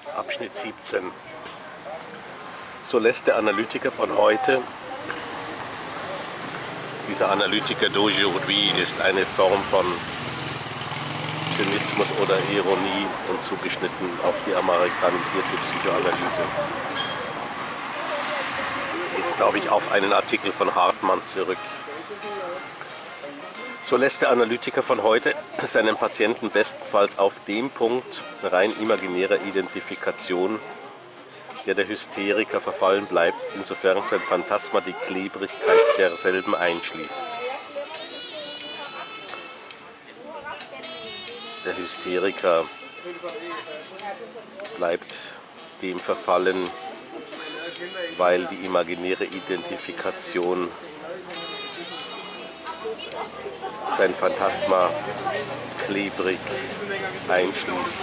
Abschnitt 17. So lässt der Analytiker von heute, dieser Analytiker d'aujourd'hui ist eine Form von Zynismus oder Ironie und zugeschnitten auf die amerikanisierte Psychoanalyse. Geht, glaube ich, auf einen Artikel von Hartmann zurück. So lässt der Analytiker von heute seinen Patienten bestenfalls auf dem Punkt rein imaginärer Identifikation, der Hysteriker verfallen bleibt, insofern sein Phantasma die Klebrigkeit derselben einschließt. Der Hysteriker bleibt dem verfallen, weil die imaginäre Identifikation sein Phantasma klebrig einschließt.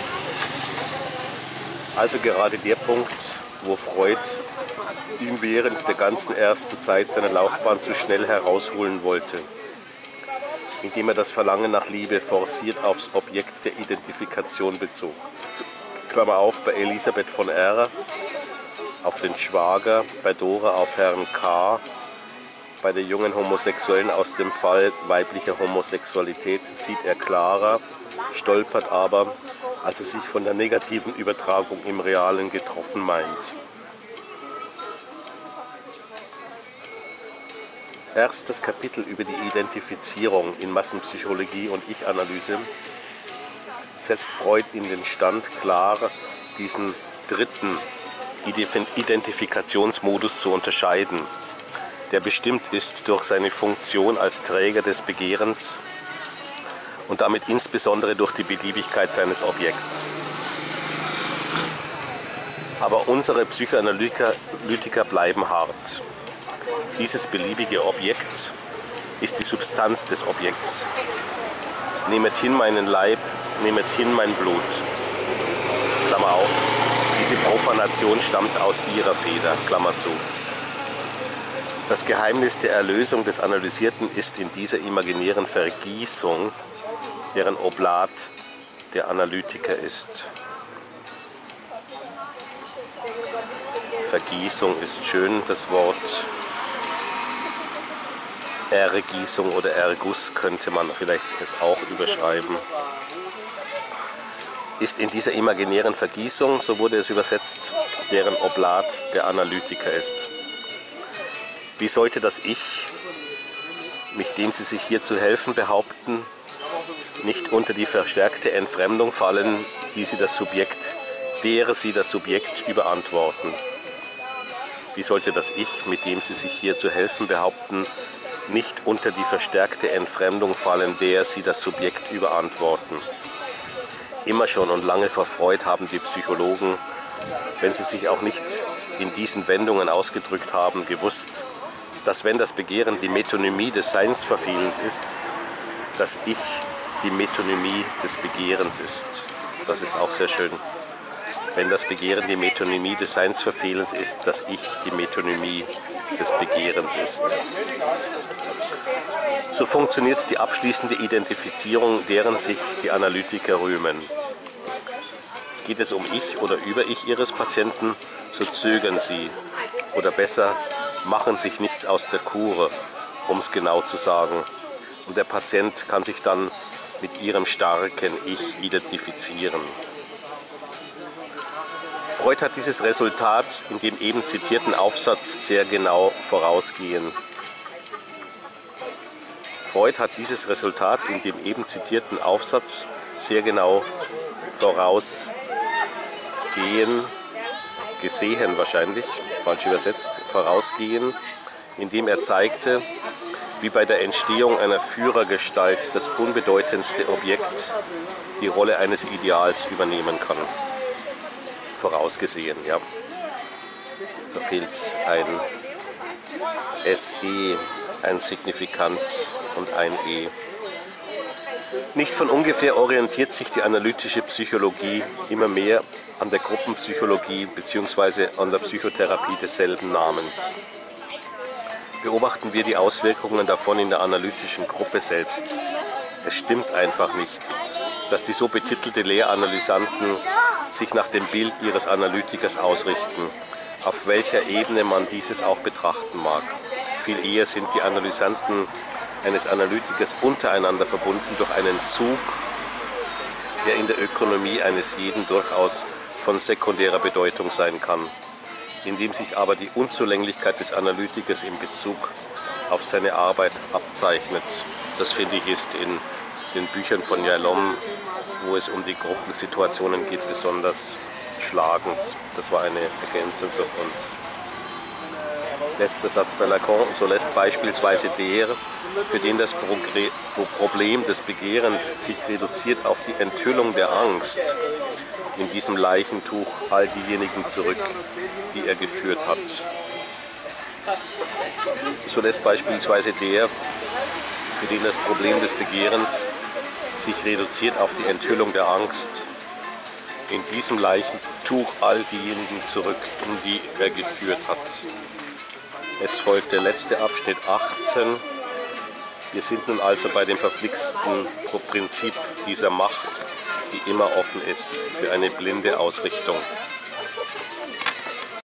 Also gerade der Punkt, wo Freud ihn während der ganzen ersten Zeit seiner Laufbahn zu schnell herausholen wollte, indem er das Verlangen nach Liebe forciert aufs Objekt der Identifikation bezog. Klammer auf, bei Elisabeth von R. auf den Schwager, bei Dora auf Herrn K., bei der jungen Homosexuellen aus dem Fall weiblicher Homosexualität sieht er klarer, stolpert aber, als er sich von der negativen Übertragung im Realen getroffen meint. Erst das Kapitel über die Identifizierung in Massenpsychologie und Ich-Analyse setzt Freud in den Stand, klar diesen dritten Identifikationsmodus zu unterscheiden, der bestimmt ist durch seine Funktion als Träger des Begehrens und damit insbesondere durch die Beliebigkeit seines Objekts. Aber unsere Psychoanalytiker bleiben hart. Dieses beliebige Objekt ist die Substanz des Objekts. Nehmet hin meinen Leib, nehmet hin mein Blut. Klammer auf, diese Profanation stammt aus ihrer Feder, Klammer zu. Das Geheimnis der Erlösung des Analysierten ist in dieser imaginären Vergießung, deren Oblat der Analytiker ist. Vergießung ist schön, das Wort Ergießung oder Erguss könnte man vielleicht es auch überschreiben. Ist in dieser imaginären Vergießung, so wurde es übersetzt, deren Oblat der Analytiker ist. Wie sollte das Ich, mit dem sie sich hier zu helfen behaupten, nicht unter die verstärkte Entfremdung fallen, derer sie das Subjekt überantworten? Wie sollte das Ich, mit dem sie sich hier zu helfen behaupten, nicht unter die verstärkte Entfremdung fallen, der sie das Subjekt überantworten? Immer schon und lange vor Freud haben die Psychologen, wenn sie sich auch nicht in diesen Wendungen ausgedrückt haben, gewusst, dass wenn das Begehren die Metonymie des Seinsverfehlens ist, das Ich die Metonymie des Begehrens ist. Das ist auch sehr schön. Wenn das Begehren die Metonymie des Seinsverfehlens ist, das Ich die Metonymie des Begehrens ist. So funktioniert die abschließende Identifizierung, deren sich die Analytiker rühmen. Geht es um Ich oder über Ich ihres Patienten, so zögern sie, oder besser, machen sich nichts aus der Kure, um es genau zu sagen. Und der Patient kann sich dann mit ihrem starken Ich identifizieren. Freud hat dieses Resultat in dem eben zitierten Aufsatz sehr genau vorausgehen. Freud hat dieses Resultat in dem eben zitierten Aufsatz sehr genau gesehen wahrscheinlich, falsch übersetzt, vorausgehen, indem er zeigte, wie bei der Entstehung einer Führergestalt das unbedeutendste Objekt die Rolle eines Ideals übernehmen kann. Vorausgesehen, ja. Da fehlt ein SE, ein Signifikant und ein E. Nicht von ungefähr orientiert sich die analytische Psychologie immer mehr an der Gruppenpsychologie bzw. an der Psychotherapie desselben Namens. Beobachten wir die Auswirkungen davon in der analytischen Gruppe selbst. Es stimmt einfach nicht. dass die so betitelte Lehranalysanten sich nach dem Bild ihres Analytikers ausrichten, auf welcher Ebene man dieses auch betrachten mag. Viel eher sind die Analysanten eines Analytikers untereinander verbunden durch einen Zug, der in der Ökonomie eines jeden durchaus von sekundärer Bedeutung sein kann, indem sich aber die Unzulänglichkeit des Analytikers in Bezug auf seine Arbeit abzeichnet. Das finde ich ist in den Büchern von Yalom, wo es um die Gruppensituationen geht, besonders schlagend. Das war eine Ergänzung durch uns. Letzter Satz bei Lacan. So lässt beispielsweise der, für den das Problem des Begehrens sich reduziert auf die Enthüllung der Angst, in diesem Leichentuch all diejenigen zurück, die er geführt hat. So lässt beispielsweise der, für den das Problem des Begehrens sich reduziert auf die Enthüllung der Angst, in diesem Leichentuch all diejenigen zurück, die er geführt hat. Es folgt der letzte Abschnitt 18. Wir sind nun also bei dem verflixten Prinzip dieser Macht, die immer offen ist für eine blinde Ausrichtung.